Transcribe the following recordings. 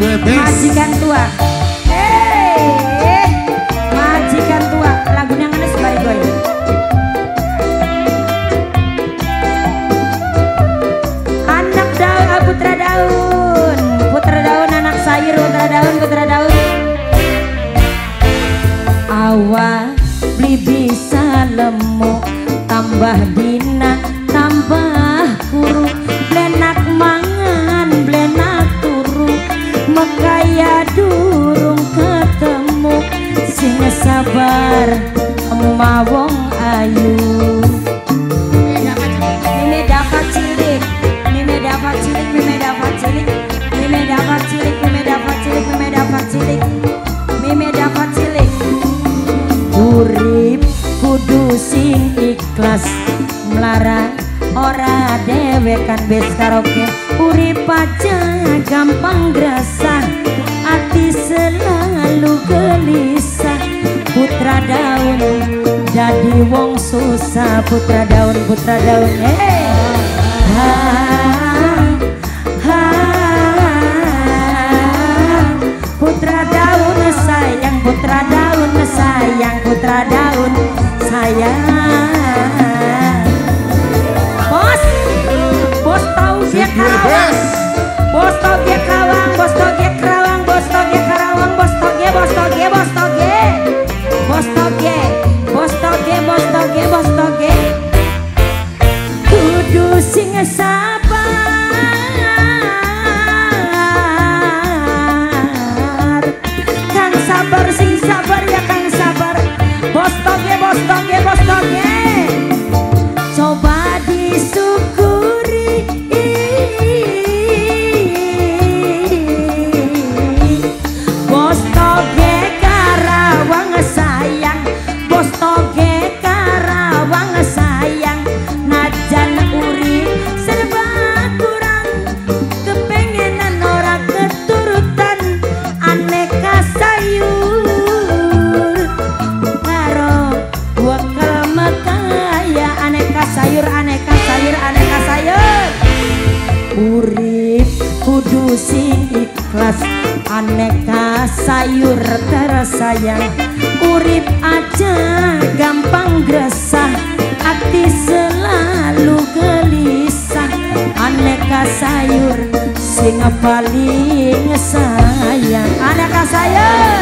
Majikan tua. Majikan tua. Lagunya ngenes bari goy. Anak daun, putra daun. Putra daun, anak sayur, putra daun, putra daun. Awak beli bisa lemu, tambah dina, tambah kuru. Blenak mangan, blenak turu, makaya durung ketemu. Sing sabar emak wong ayu. Mime dapat cilik, mime dapat cilik, mime dapat cilik, mime dapat cilik, mime dapat cilik, mime dapat cilik, mime dapat cilik. Urip kudu sing ikhlas, melarat ora dewekan bes karaoke. Urip aja gampang gresah, hati selalu gelisah. Putra daun jadi wong susah, putra daun, putra daun. Putra daun sayang, putra daun sayang, putra daun sayang. Bos tau dia Karawang, bos toge Karawang, bos toge Karawang, bos toge Karawang, bos toge, bos toge, bos toge, bos toge, bos toge, bos toge, bos toge. Kudu sing sabar, kang sabar sing sabar ya kang sabar. Bos toge, bos toge, bos toge. Coba disyukuri, bos toge Karawang sayang, bos toge Karawang sayang. Najan urip serba kurang, kepengenan ora keturutan. Aneka sayur karo wakal makaya. Aneka sayur, aneka sayur, aneka sayur. Urip kudu sing ikhlas, aneka sayur tersayang. Urip aja gampang gresah, hati selalu gelisah. Aneka sayur sing paling sayang. Aneka sayur.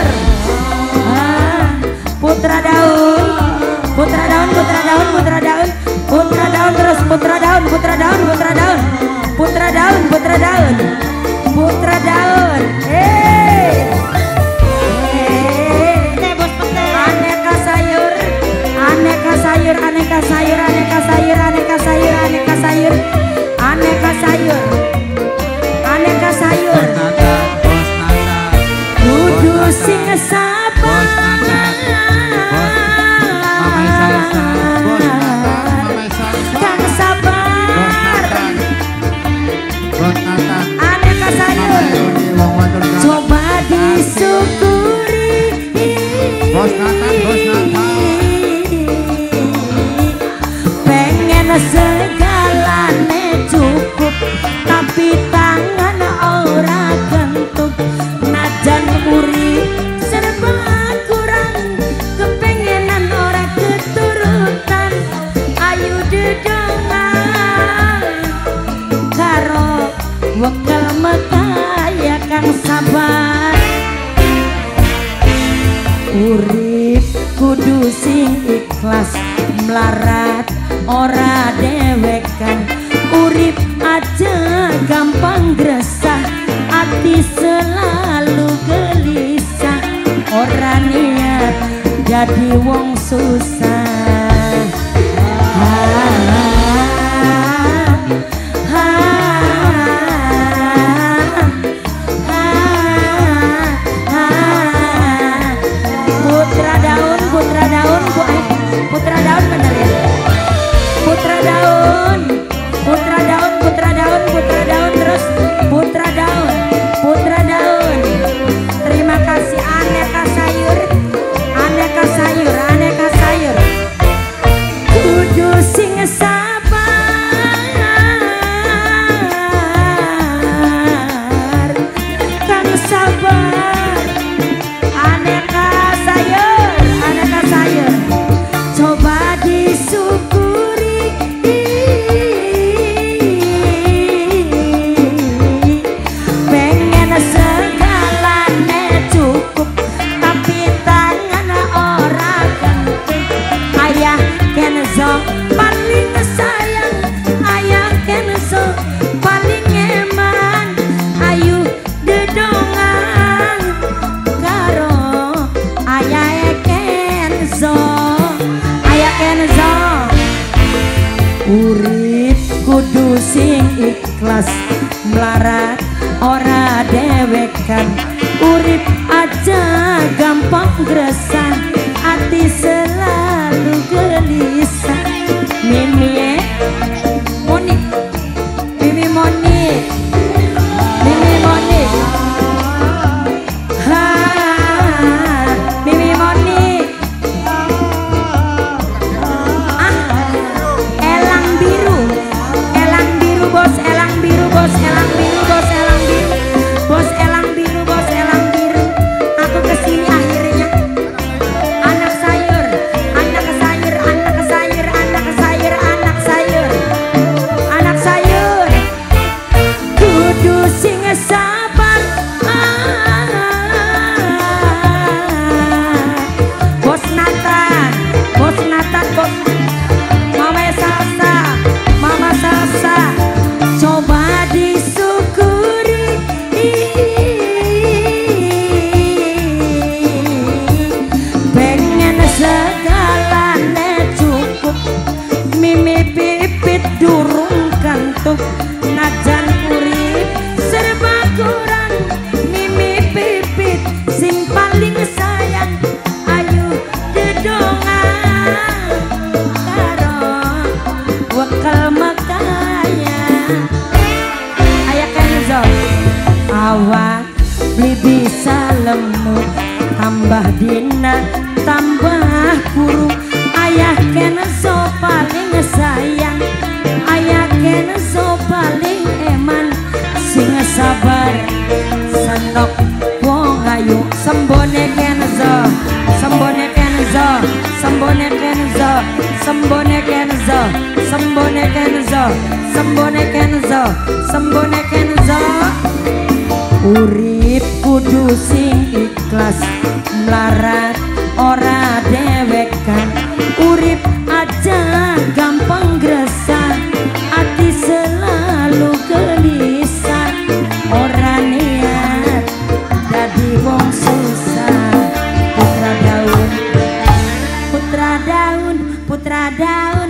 Putra daun, putra daun, putra daun, putra daun, putra daun terus, putra daun, putra daun, putra daun, putra daun, putra daun, putra daun. Aneka sayur, aneka sayur, aneka sayur, aneka sayur, aneka sayur, aneka sayur, aneka sayur, aneka sayur. Kudu sing sabar, kang sabar. Aneka sayur, coba disyukuri. Pengen segalane cukup, tapi tangan ora kentut. Najan urip serba kurang, kepengenan ora keturutan. Ayu dedengan karo wakal makaya kang sabar. Urip kudu sing ikhlas, melarat ora dewekan. Urip aja gampang gresah, hati selalu gelisah. Ora niat jadi wong susah. Putra daun, putra daun, putra daun bener ya. Putra daun, putra daun, putra daun, putra daun terus, putra daun, putra daun. Terima kasih. Aneka sayur, aneka sayur, aneka sayur. Urip kudu sing ikhlas melarat ora dewekan. Urip aja gampang gresah, hati selalu gelisah. Mimi Moni, Mimi Moni, Mimi Moni, ha, Mimi Moni. Elang biru bos, elang biru bos, elang biru bos, elang biru bos, elang biru bos, elang biru. Aku kesini akhirnya. Anak sayur, anak sayur, anak sayur, anak sayur, anak sayur, anak sayur. Kudu sing sabar, bos Nathan, bos Nathan, bos Mama Salsa, coba disyukuri. Pengen segalanya cukup, Mimi Pipit durung kantuk. Najan urip serba kurang, Mimi Pipit sing paling sayang. Ayu dedongan karo wakal makanya. Ayah Kenzo awak beli bisa lemut, tambah dina tambah kurung. Ayah Kenzo paling sayang, ayah Kenzo paling eman. Sing sabar senok wong ayu. Sembone Kenzo, sembone Kenzo, sembone Kenzo, sembone Kenzo, sembone Kenzo, sembone Kenzo, sembone Kenzo. Urip kudu sing ikhlas melarat ora dewekan. Urip aja gampang gresah, hati selalu gelisah. Ora niat dadi wong susah. Putra daun, putra daun, putra daun.